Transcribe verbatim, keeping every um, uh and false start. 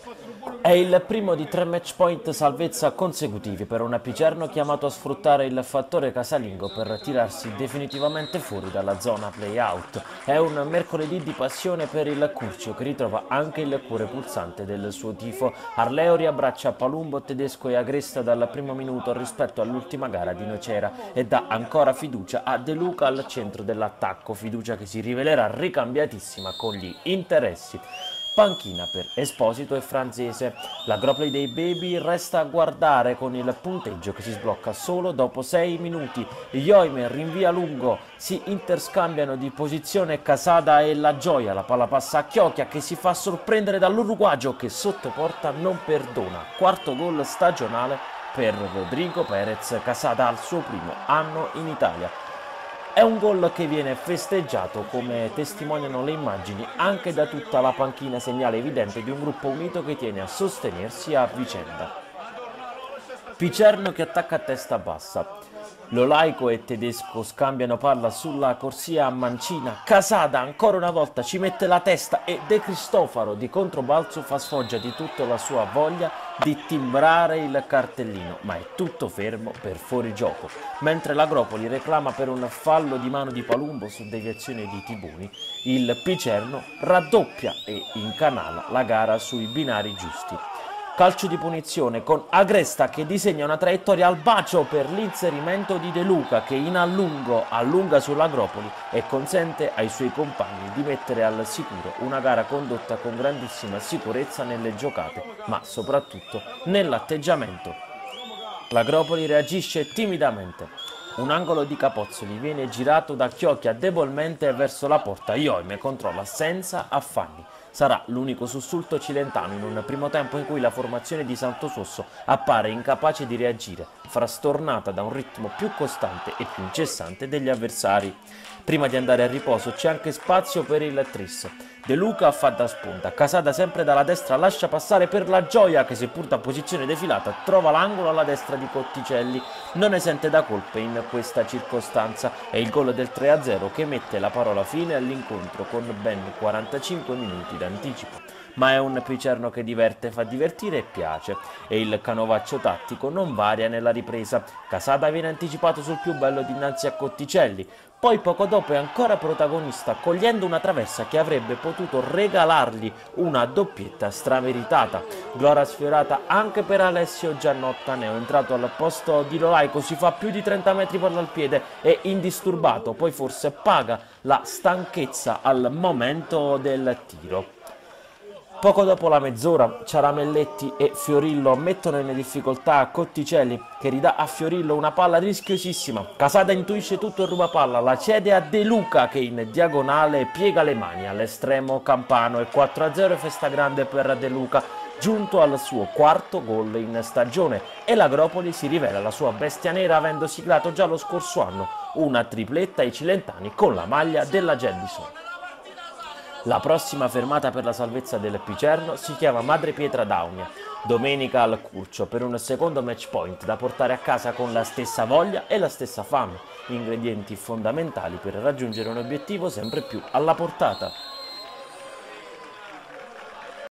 È il primo di tre match point salvezza consecutivi per un Picerno chiamato a sfruttare il fattore casalingo per tirarsi definitivamente fuori dalla zona play-out. È un mercoledì di passione per il Curcio che ritrova anche il cuore pulsante del suo tifo. Arleo riabbraccia Palumbo, Tedesco e Agresta dal primo minuto rispetto all'ultima gara di Nocera e dà ancora fiducia a De Luca al centro dell'attacco, fiducia che si rivelerà ricambiatissima con gli interessi. Panchina per Esposito e Franzese. La Groplay dei Baby resta a guardare con il punteggio che si sblocca solo dopo sei minuti. Ioime rinvia lungo, si interscambiano di posizione Casada e La Gioia. La palla passa a Chiocchia che si fa sorprendere dall'uruguagio che sotto porta non perdona. Quarto gol stagionale per Rodrigo Perez. Casada al suo primo anno in Italia. È un gol che viene festeggiato, come testimoniano le immagini, anche da tutta la panchina, segnale evidente di un gruppo unito che tiene a sostenersi a vicenda. Picerno che attacca a testa bassa. Lolaico e Tedesco scambiano palla sulla corsia a Mancina. Casada ancora una volta ci mette la testa e De Cristofaro di controbalzo fa sfoggia di tutta la sua voglia di timbrare il cartellino, ma è tutto fermo per fuorigioco. Mentre l'Agropoli reclama per un fallo di mano di Palumbo su deviazione di Tiboni, il Picerno raddoppia e incanala la gara sui binari giusti. Calcio di punizione con Agresta che disegna una traiettoria al bacio per l'inserimento di De Luca che in allungo allunga sull'Agropoli e consente ai suoi compagni di mettere al sicuro una gara condotta con grandissima sicurezza nelle giocate, ma soprattutto nell'atteggiamento. L'Agropoli reagisce timidamente. Un angolo di Capozzoli viene girato da Chiocchia debolmente verso la porta. Ioime controlla senza affanni. Sarà l'unico sussulto cilentano in un primo tempo in cui la formazione di Santososso appare incapace di reagire, frastornata da un ritmo più costante e più incessante degli avversari. Prima di andare a riposo c'è anche spazio per il tris. De Luca fa da spunta, Casada sempre dalla destra lascia passare per La Gioia che seppur da posizione defilata trova l'angolo alla destra di Cotticelli, non ne sente da colpe in questa circostanza, è il gol del tre a zero che mette la parola fine all'incontro con ben quarantacinque minuti d'anticipo. Ma è un Picerno che diverte, fa divertire e piace, e il canovaccio tattico non varia nella ripresa. Casada viene anticipato sul più bello dinanzi a Cotticelli, poi poco dopo è ancora protagonista cogliendo una traversa che avrebbe potuto regalargli una doppietta strameritata. Gloria sfiorata anche per Alessio Giannotta, neoentrato al posto di Lolaico, si fa più di trenta metri palla al piede e indisturbato, poi forse paga la stanchezza al momento del tiro. Poco dopo la mezz'ora, Ciaramelletti e Fiorillo mettono in difficoltà Cotticelli, che ridà a Fiorillo una palla rischiosissima. Casada intuisce tutto e ruba palla, la cede a De Luca che in diagonale piega le mani all'estremo campano e quattro a zero festa grande per De Luca, giunto al suo quarto gol in stagione, e l'Agropoli si rivela la sua bestia nera avendo siglato già lo scorso anno una tripletta ai cilentani con la maglia della Geldison. La prossima fermata per la salvezza del Picerno si chiama Madre Pietra d'Aunia, domenica al Curcio, per un secondo match point da portare a casa con la stessa voglia e la stessa fame, ingredienti fondamentali per raggiungere un obiettivo sempre più alla portata.